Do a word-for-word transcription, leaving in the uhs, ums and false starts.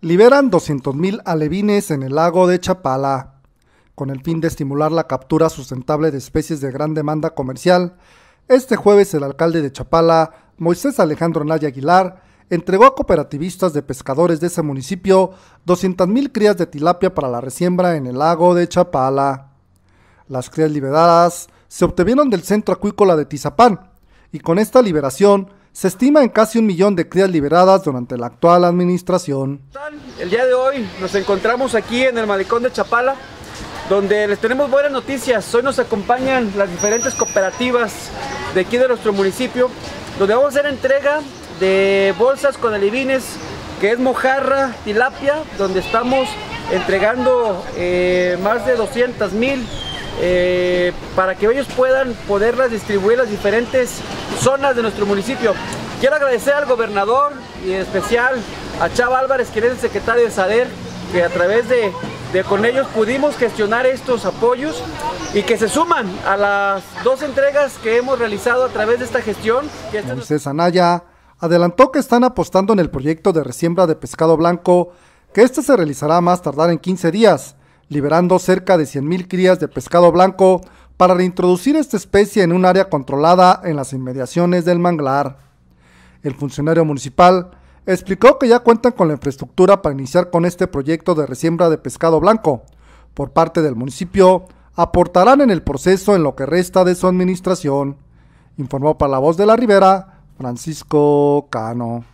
Liberan doscientos mil alevines en el lago de Chapala. Con el fin de estimular la captura sustentable de especies de gran demanda comercial, este jueves el alcalde de Chapala, Moisés Alejandro Naya Aguilar, entregó a cooperativistas de pescadores de ese municipio doscientas mil crías de tilapia para la resiembra en el lago de Chapala. Las crías liberadas se obtuvieron del centro acuícola de Tizapán, y con esta liberación se estima en casi un millón de crías liberadas durante la actual administración. El día de hoy nos encontramos aquí en el malecón de Chapala, donde les tenemos buenas noticias. Hoy nos acompañan las diferentes cooperativas de aquí de nuestro municipio, donde vamos a hacer entrega de bolsas con alevines, que es mojarra, tilapia, donde estamos entregando eh, más de doscientas mil eh, para que ellos puedan poderlas distribuir a las diferentes zonas de nuestro municipio. Quiero agradecer al gobernador y en especial a Chava Álvarez, quien es el secretario de SADER, que a través de, de con ellos pudimos gestionar estos apoyos y que se suman a las dos entregas que hemos realizado a través de esta gestión. Moisés Anaya adelantó que están apostando en el proyecto de resiembra de pescado blanco, que este se realizará a más tardar en quince días, liberando cerca de cien mil crías de pescado blanco para reintroducir esta especie en un área controlada en las inmediaciones del manglar. El funcionario municipal explicó que ya cuentan con la infraestructura para iniciar con este proyecto de resiembra de pescado blanco. Por parte del municipio, aportarán en el proceso en lo que resta de su administración. Informó para La Voz de la Ribera, Francisco Cano.